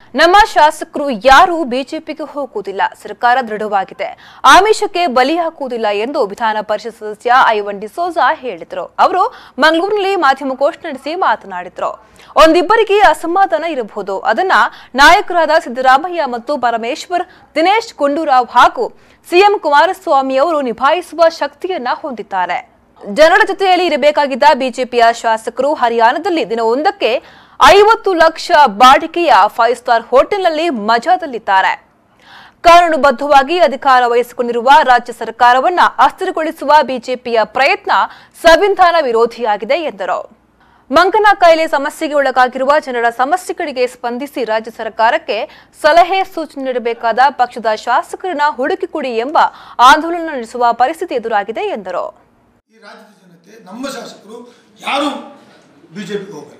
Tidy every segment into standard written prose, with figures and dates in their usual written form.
ನಮ್ಮ ಶಾಸಕರು ಯಾರು ಬಿಜೆಪಿಗೆ ಹೋಗುವುದಿಲ್ಲ, ಸರ್ಕಾರ ದೃಢವಾಗಿದೆ, ಆಮಿಷಕ್ಕೆ ಬಲಿಯಾಗುವುದಿಲ್ಲ ಎಂದು ವಿಧಾನ ಪರಿಷತ್ ಸದಸ್ಯ ಐವನ್ ಡಿಸೋಜಾ ಹೇಳಿದರು. ಅವರು ಮಂಗಳೂರಿನಲ್ಲಿ ಮಾಧ್ಯಮಗೋಷ್ಠಿ ನಡೆಸಿ ಮಾತನಾಡಿದರು. ಒಂದಿಬ್ಬರಿಗೆ ಅಸಮಾಧಾನ ಇರಬಹುದು, ಅದನ್ನ ನಾಯಕರಾದ ಸಿದ್ದರಾಮಯ್ಯ ಮತ್ತು ಪರಮೇಶ್ವರ್, ದಿನೇಶ್ ಗುಂಡೂರಾವ್ ಹಾಗೂ ಸಿಎಂ ಕುಮಾರಸ್ವಾಮಿ ಅವರು ನಿಭಾಯಿಸುವ ಶಕ್ತಿಯನ್ನ ಹೊಂದಿದ್ದಾರೆ. ಜನರ ಜೊತೆಯಲ್ಲಿ ಇರಬೇಕಾಗಿದ್ದ ಬಿಜೆಪಿಯ ಶಾಸಕರು ಹರಿಯಾಣದಲ್ಲಿ ದಿನವೊಂದಕ್ಕೆ 50 ಲಕ್ಷ ಬಾಡಿಗೆಯ 5 ಸ್ಟಾರ್ ಹೋಟೆಲ್ನಲ್ಲಿ ಮಜಾದಲ್ಲಿದ್ದಾರೆ. ಕಾನೂನುಬದ್ಧವಾಗಿ ಅಧಿಕಾರ ವಹಿಸಿಕೊಂಡಿರುವ ರಾಜ್ಯ ಸರ್ಕಾರವನ್ನ ಅಸ್ಥಿರಗೊಳಿಸುವ ಬಿಜೆಪಿಯ ಪ್ರಯತ್ನ ಸಂವಿಧಾನ ವಿರೋಧಿಯಾಗಿದೆ ಎಂದರು. ಮಂಗನ ಕಾಯಿಲೆ ಸಮಸ್ಯೆಗೆ ಒಳಗಾಗಿರುವ ಜನರ ಸಮಸ್ಯೆಗಳಿಗೆ ಸ್ಪಂದಿಸಿ ರಾಜ್ಯ ಸರ್ಕಾರಕ್ಕೆ ಸಲಹೆ ಸೂಚನೆ ನೀಡಬೇಕಾದ ಪಕ್ಷದ ಶಾಸಕರನ್ನ ಹುಡುಕಿಕೊಡಿ ಎಂಬ ಆಂದೋಲನ ನಡೆಸುವ ಪರಿಸ್ಥಿತಿ ಎದುರಾಗಿದೆ ಎಂದರು. ಈ ರಾಜ್ಯದ ಜನತೆ ನಮ್ಮ ಶಾಸಕರು ಯಾರು ಬಿಜೆಪಿಗೆ ಹೋಗಲ್ಲ.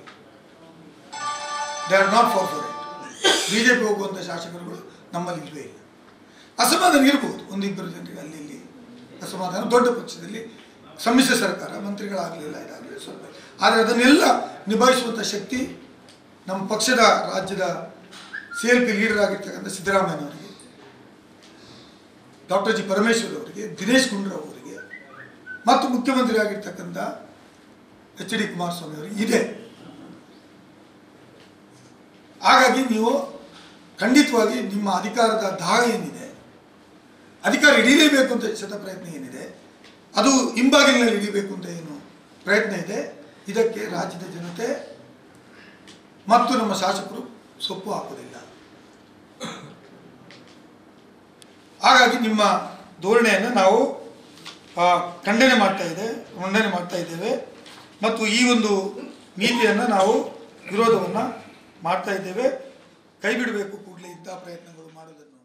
They are not for it. BJP ಹೋಗುವಂಥ ಶಾಸಕರುಗಳು ನಮ್ಮಲ್ಲಿ ಇಲ್ಲವೇ ಇಲ್ಲ. ಅಸಮಾಧಾನ ಇರ್ಬೋದು, ಒಂದಿಬ್ಬರು ಜನರಿಗೆ ಅಲ್ಲಿ ಇಲ್ಲಿ ಅಸಮಾಧಾನ. ದೊಡ್ಡ ಪಕ್ಷದಲ್ಲಿ ಸಮ್ಮಿಶ್ರ ಸರ್ಕಾರ, ಮಂತ್ರಿಗಳಾಗಲಿಲ್ಲ, ಇದಾಗಲಿಲ್ಲ ಸ್ವಲ್ಪ. ಆದರೆ ಅದನ್ನೆಲ್ಲ ನಿಭಾಯಿಸುವಂಥ ಶಕ್ತಿ ನಮ್ಮ ಪಕ್ಷದ ರಾಜ್ಯದ CLP ಲೀಡರ್ ಆಗಿರ್ತಕ್ಕಂಥ ಸಿದ್ದರಾಮಯ್ಯನವರಿಗೆ, ಡಾಕ್ಟರ್ ಜಿ ಪರಮೇಶ್ವರ್ ಅವರಿಗೆ, ದಿನೇಶ್ ಗುಂಡೂರಾವ್ ಅವರಿಗೆ ಮತ್ತು ಮುಖ್ಯಮಂತ್ರಿ ಆಗಿರ್ತಕ್ಕಂಥ HD ಕುಮಾರಸ್ವಾಮಿ ಅವರಿಗೆ ಇದೆ. ಹಾಗಾಗಿ ನೀವು ಖಂಡಿತವಾಗಿ ನಿಮ್ಮ ಅಧಿಕಾರದ ದಾಹ ಏನಿದೆ, ಅಧಿಕಾರ ಹಿಡಿಯಲೇಬೇಕು ಅಂತ ಶತ ಪ್ರಯತ್ನ ಏನಿದೆ, ಅದು ಹಿಂಬಾಗಿಲಿನಲ್ಲಿ ಹಿಡಿಯಬೇಕು ಅಂತ ಏನು ಪ್ರಯತ್ನ ಇದೆ, ಇದಕ್ಕೆ ರಾಜ್ಯದ ಜನತೆ ಮತ್ತು ನಮ್ಮ ಶಾಸಕರು ಸೊಪ್ಪು ಹಾಕೋದಿಲ್ಲ. ಹಾಗಾಗಿ ನಿಮ್ಮ ಧೋರಣೆಯನ್ನು ನಾವು ಖಂಡನೆ ಮಾಡ್ತಾ ಇದ್ದೇವೆ ಮತ್ತು ಈ ಒಂದು ನೀತಿಯನ್ನು ನಾವು ವಿರೋಧವನ್ನು ಮಾಡ್ತಾ ಇದ್ದೇವೆ. ಕೈ ಬಿಡಬೇಕು ಕೂಡಲೇ ಇಂಥ ಪ್ರಯತ್ನಗಳು ಮಾಡೋದನ್ನು.